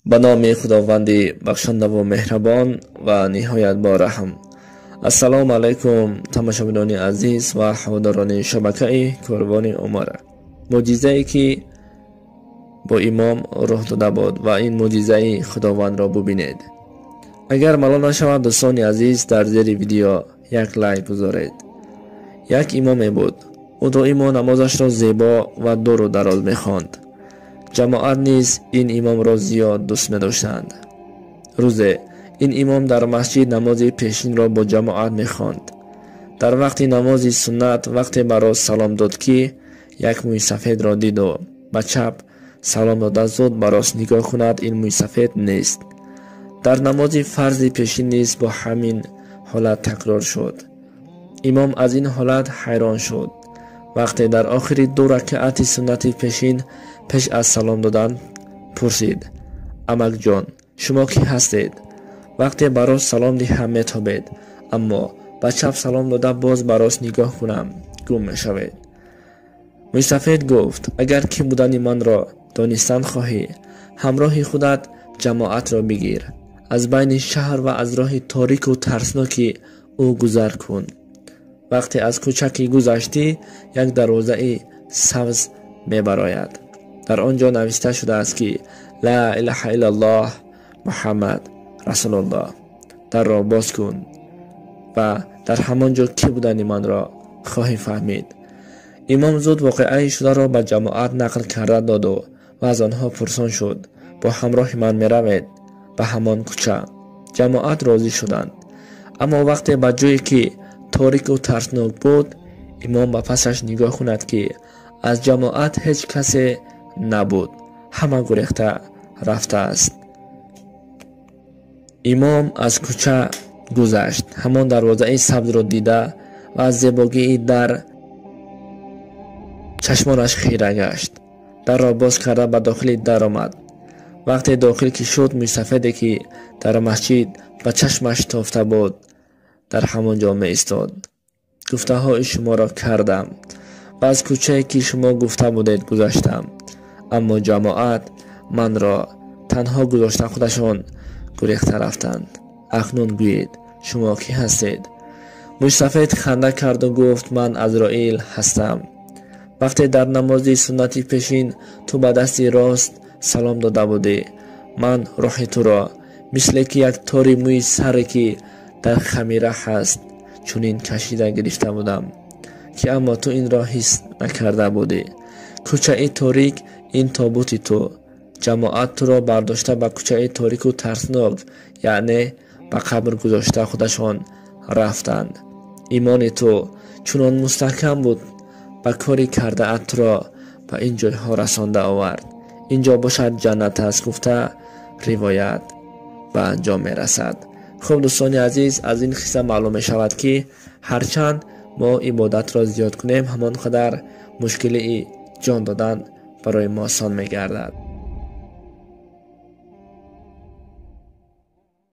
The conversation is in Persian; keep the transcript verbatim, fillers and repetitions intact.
به نام خداوند بخشنده و مهربان و نهایت با رحم. السلام علیکم تماشاگران عزیز و هواداران شبکه کاروان عمر. معجزه ای که با امام رخ داده بود و این معجزه خداوند را ببینید. اگر ملال نشود دوستان عزیز، در زیر ویدیو یک لایک گذارید. یک امام بود، او دائما نمازش را زیبا و دور و دراز می‌خواند. جماعت نیز این امام را زیاد دوست می‌داشتند. روزی این امام در مسجد نماز پیشین را با جماعت می‌خواند. در وقت نماز سنت وقتی برای سلام داد که یک موی سفید را دید و به چپ سلام داده زود برای نگاه کند، این موی سفید نیست. در نماز فرض پیشین نیز با همین حالت تکرار شد. امام از این حالت حیران شد. وقتی در آخر دو رکعت سنت پیشین پیش از سلام دادن پرسید: امک جان، شما کی هستید؟ وقتی برای سلام دهم میتابید، اما به چپ سلام داده باز برای نگاه کنم گم میشوید. موی سفید گفت: اگر کی بودن من را دانستن خواهی، همراه خودت جماعت را بگیر، از بین شهر و از راه تاریک و ترسناکی او گذر کن. وقتی از کوچکی گذشتی، یک دروازه سبز میبراید. در آنجا نوشته شده است که لا اله الا الله محمد رسول الله. در را باز کن و در همانجا کی بودن من را خواهی فهمید. امام زود واقعه شده را به جماعت نقل کرده داد و از آنها پرسان شد: با همراه من می روید به همان کوچه؟ جماعت راضی شدند. اما وقتی به جایی که تاریک و ترسناک بود، امام به پسش نگاه کند که از جماعت هیچ کسی نبود، همه گریخته رفته است. امام از کوچه گذشت، همان دروازه سبز را دیده و از زیبایی در چشمانش خیره گشت. در را باز کرده به داخل در آمد. وقتی داخل که شد، موی سفیدی که در مسجد به چشمش تافته بود در همانجا می ایستاد. گفته های شما را کردم و از کوچه که شما گفته بودید گذشتم، اما جماعت من را تنها گذاشته خودشان گریخته رفتند. اکنون گویید شما کی هستید؟ موی سفید خنده کرد و گفت: من عزرائیل هستم. وقتی در نماز سنتی پیشین تو به دست راست سلام داده بودی، من روح تو را مثل که یک تاری موی سر که در خمیره هست چونین کشیده گرفته بودم که اما تو این را حس نکرده بودی. کوچه ای تاریک این تابوت تو. جماعت تو را برداشته به کوچه ای تاریک و ترسناک، یعنی به قبر گذاشته خودشان رفتند. ایمان تو چنان مستحکم بود به کاری کرده ات را به این جایها رسانده آورد. اینجا باشد جنت است گفته روایت به انجام می رسد. خب دوستان عزیز، از این قصه معلوم می شود که هرچند ما عبادت را زیاد کنیم، همان قدر مشکلی جان دادن برای ما آسان می گردد.